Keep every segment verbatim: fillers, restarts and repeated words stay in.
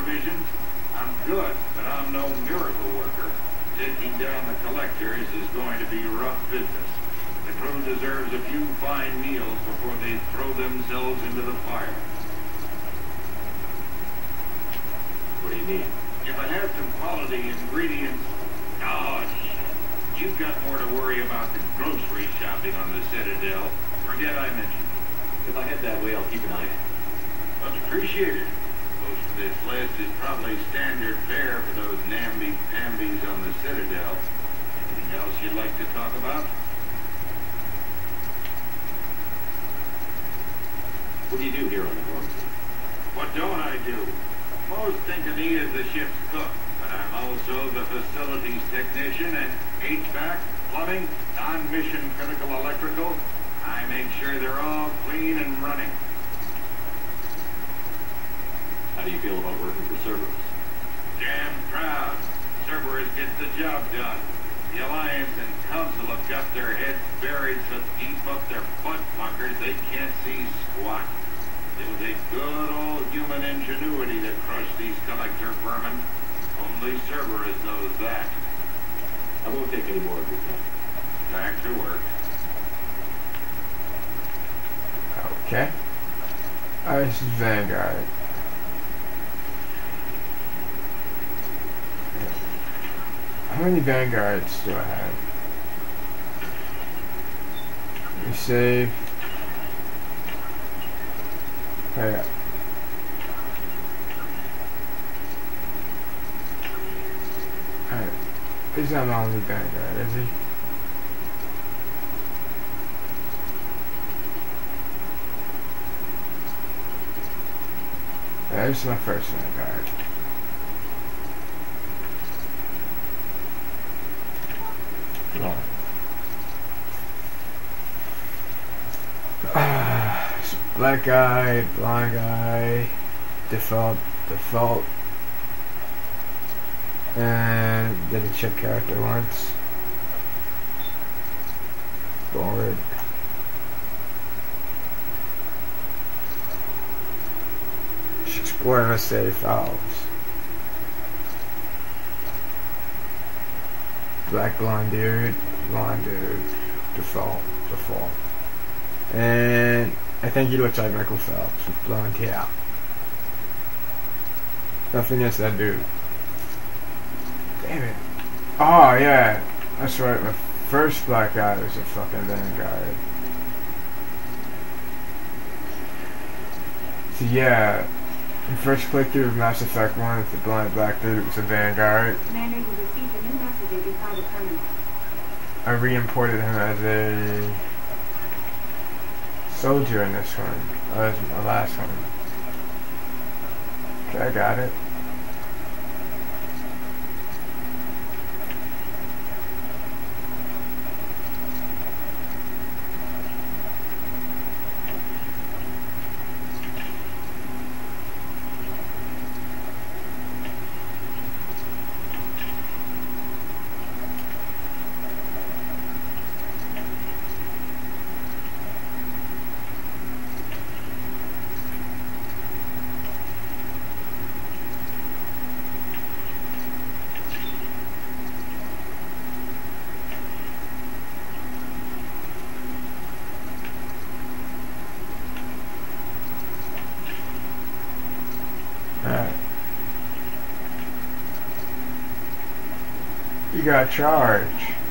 provisions? I'm good, but I'm no miracle worker. Taking down the collectors is going to be rough business. The crew deserves a few fine meals before they throw themselves into the fire. What do you need? If I had some quality ingredients... Oh, shit. You've got more to worry about than grocery shopping on the Citadel. Forget I mentioned it. If I head that way, I'll keep an eye on it. Much appreciated. Most of this list is probably standard fare for those namby-pambies on the Citadel. Anything else you'd like to talk about? What do you do here on the Normandy? What don't I do? Most think of me as the ship's cook, but I'm also the facilities technician and H V A C, plumbing, non-mission critical electrical. I make sure they're all clean and running. How do you feel about working for Cerberus? Damn proud. Cerberus gets the job done. The Alliance and Council have got their heads buried so deep up their butt fuckers they can't see squat. It'll take good old human ingenuity to crush these collector vermin. Only Cerberus knows that. I won't take any more of your time. Back to work. Okay. Oh, this is Vanguard. How many Vanguards do I have? Let me save. Oh yeah. Alright. He's not my only Vanguard, is he? Yeah, this is my first Vanguard. Come on. Ah, black guy, blonde guy, default, default, and did a chick character once. Bored. She's exploring the city files. Black blonde dude, blonde dude, default, default. And I think he looks like Michael Phelps with blonde hair. Nothing against that dude. Damn it. Oh yeah, that's right, my first black guy was a fucking Vanguard. So yeah, the first playthrough of Mass Effect one with the blonde black dude was a Vanguard. Commander, you received a new message inside the terminal. I re-imported him as a soldier in this one. Oh, that's my last one. Okay, I got it. You got charged.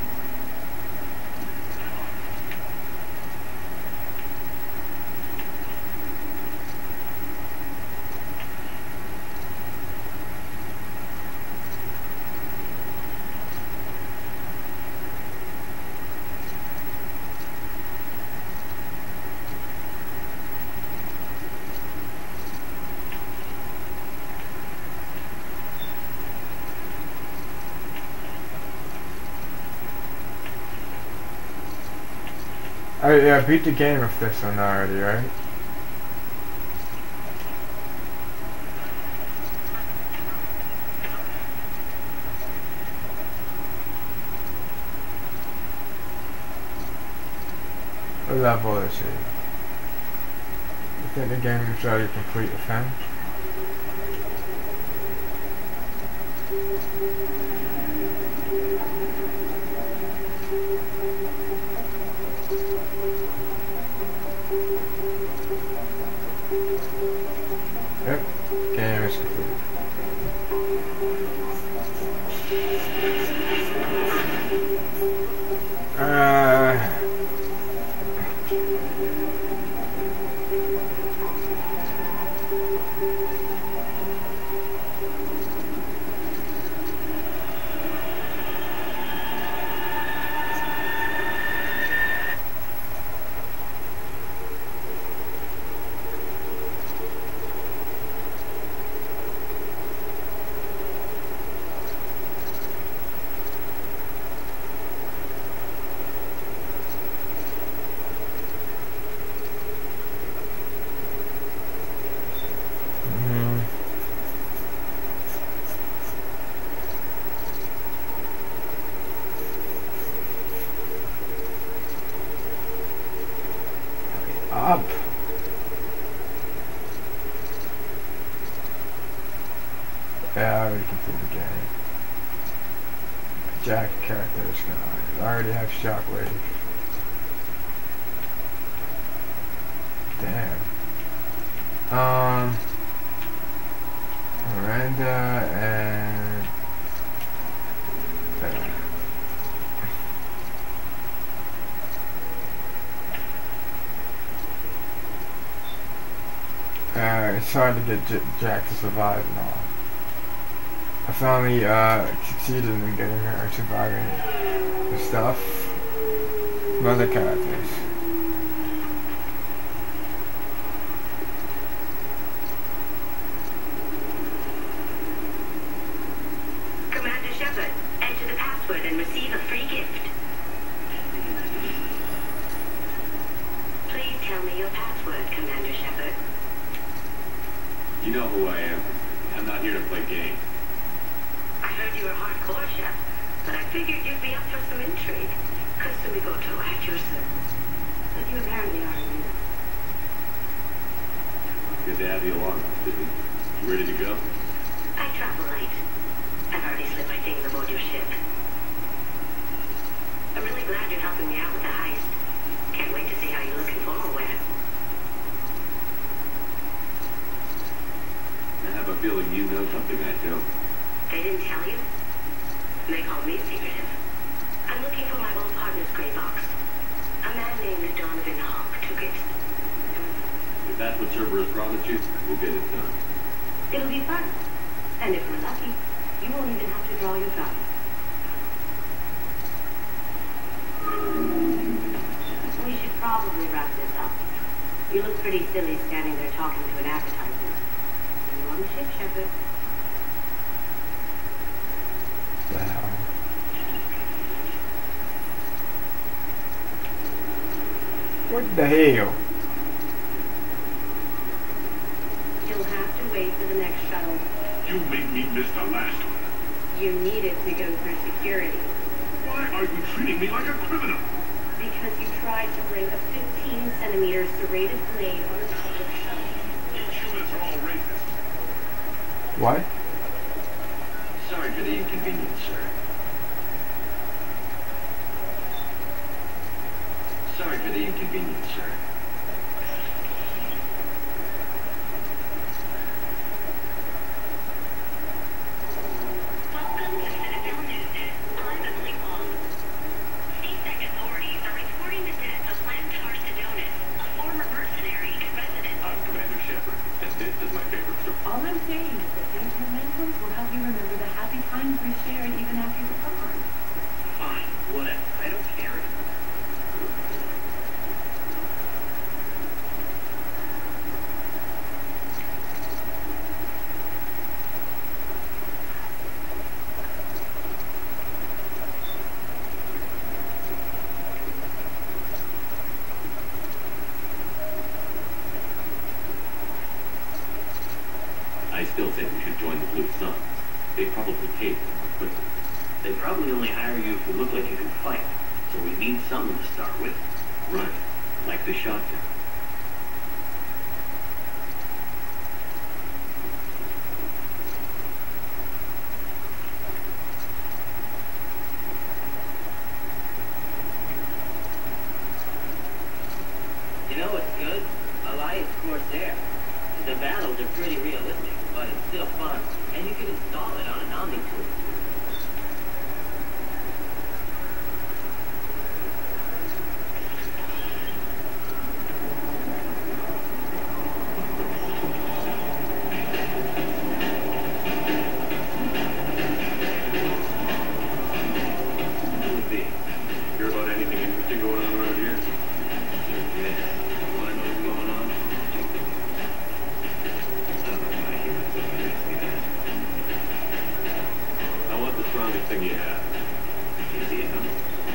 I, yeah, I beat the game with this one already, right? What level is he? You think the game is already complete with him? Yep, game is completed. Uh, mm, up. Yeah, I already completed the game. Jack character is gone. I already have Shockwave. Damn. Um, Miranda and uh, it's hard to get J Jack to survive and all. I finally uh, succeeded in getting her surviving the stuff from other characters. Commander Shepard, enter the password and receive a free gift. Please tell me your password, Commander Shepard. You know who I am. I'm not here to play games. I heard you were hardcore, Shep, but I figured you'd be up for some intrigue. Kusumigoto at your service. But you apparently are new. Good to have you along, Sydney. You ready to go? I travel light. I've already slipped my things aboard your ship. I'm really glad you're helping me out with the heist. Can't wait to see how you look in formal wear. I have a feeling you know something I don't. They didn't tell you? They call me secretive. I'm looking for my old partner's gray box. A man named Donovan Hawk took it. If that's what Cerberus promised you, we'll get it done. It'll be fun. And if we're lucky, you won't even have to draw your gun. We should probably wrap this up. You look pretty silly standing there talking to an advertisement. See you on the ship, Shepard. The hell? What the hell? You'll have to wait for the next shuttle. You made me miss the last one. You needed to go through security. Why are you treating me like a criminal? Because you tried to bring a fifteen centimeter serrated blade on a public shuttle. You humans are all racist. What? Sorry for the inconvenience, sir. Sorry for the inconvenience, sir. Welcome to Citadel News. I'm Emily Wong. C-Sec authorities are reporting the death of Lantar Sidonis, a former mercenary and resident. I'm Commander Shepard, and this is my favorite story. All I'm saying is that these mementos will help you remember the happy times we shared even after you're gone. Fine, whatever. I don't care anymore. I still say we should join the Blue Suns. They probably pay for more quickly. They probably only hire you if you look like you can fight. So we need something to start with. Right, like the shotgun. buy its Corsair. The battles are pretty realistic, but it's still fun, and you can install it on an Omni tool. Hear about anything interesting going on around here? Yeah. Want to know what's going on? Check the news. I don't know if I hear myself when you ask me that. I want the strongest thing you have. You see it, huh?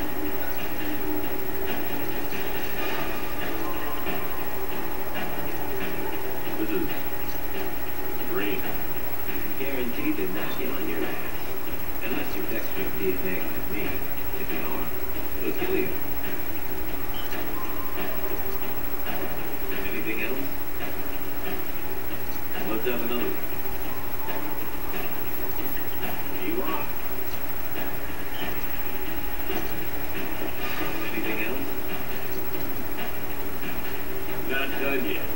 This is green. Guaranteed to knock you on your ass. Unless you're extra D N A like me. If you are, we'll kill you. Anything else? Let's have another one. You are. Anything else? Not done yet.